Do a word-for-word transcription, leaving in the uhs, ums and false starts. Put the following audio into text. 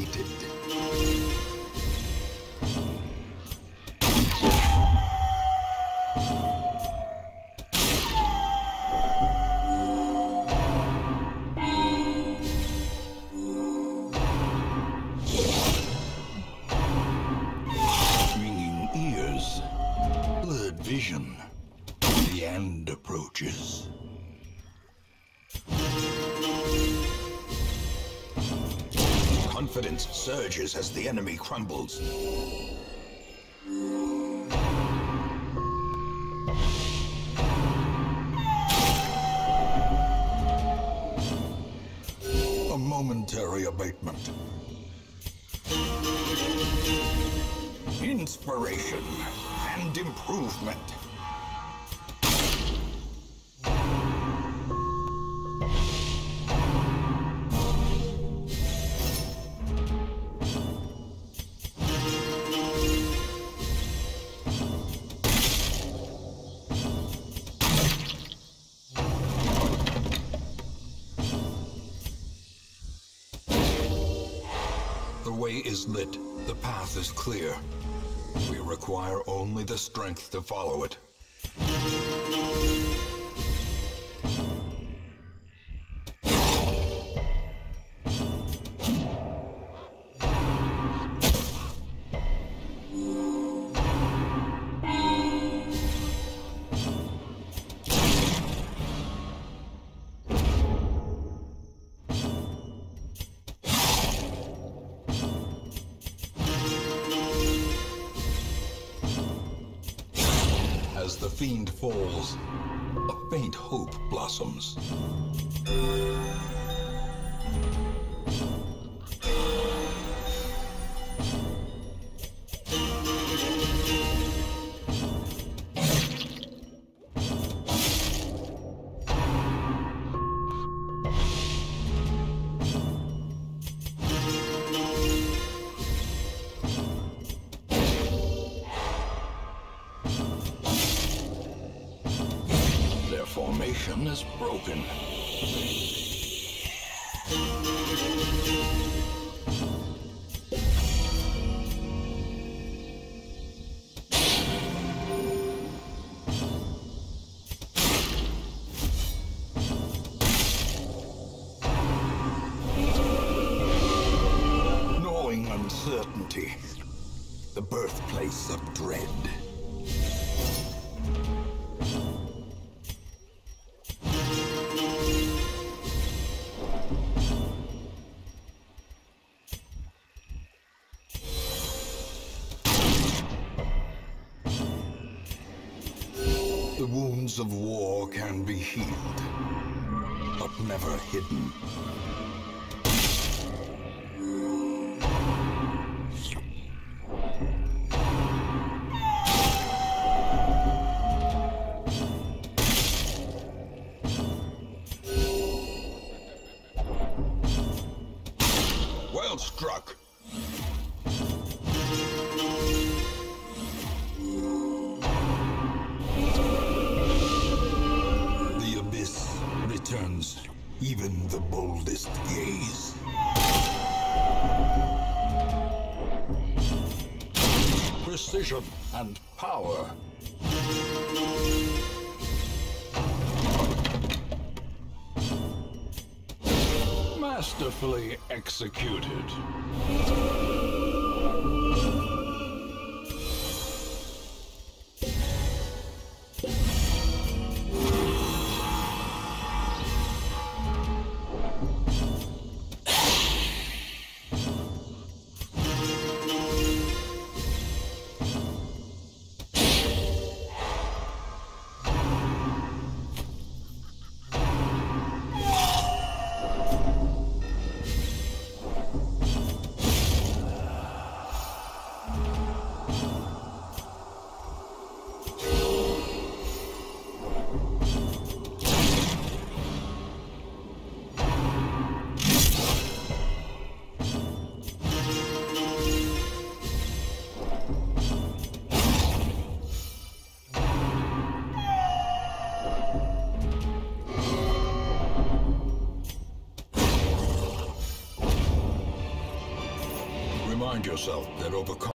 completed. Ringing ears, blurred vision. The end approaches. Confidence surges as the enemy crumbles. A momentary abatement. Inspiration and improvement. The way is lit. The path is clear. We require only the strength to follow it. As the fiend falls, a faint hope blossoms. Their formation is broken. Gnawing uncertainty, the birthplace of dread. The wounds of war can be healed, but never hidden. Well struck. Returns even the boldest gaze. Precision and power. Masterfully executed. find yourself that overcome